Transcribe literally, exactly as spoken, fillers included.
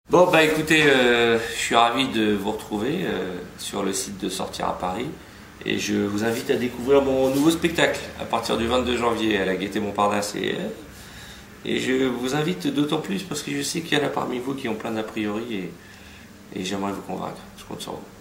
Bon bah écoutez, euh, je suis ravi de vous retrouver euh, sur le site de Sortir à Paris et je vous invite à découvrir mon nouveau spectacle à partir du vingt-deux janvier à la Gaîté Montparnasse et, euh, et je vous invite d'autant plus parce que je sais qu'il y en a parmi vous qui ont plein d'a priori et, et j'aimerais vous convaincre, je compte sur vous.